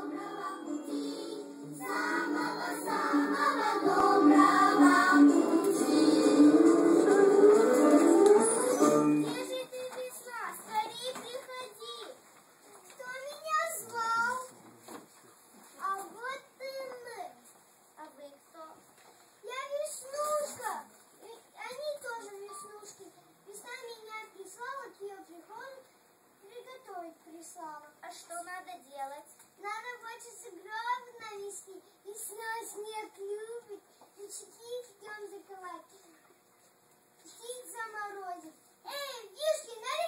доброго пути, самого-самого доброго пути. Где же ты, весна, скорей приходи, кто меня звал? А вот и мы. А вы кто? Я Веснушка. Они тоже Веснушки. Весна меня прислала к ее приходу, приготовить прислала. А что надо делать? Надо хочется гроб навести, весна снег любит, ручки ждем закрывать, птиц заморозить. Эй, птички, налей!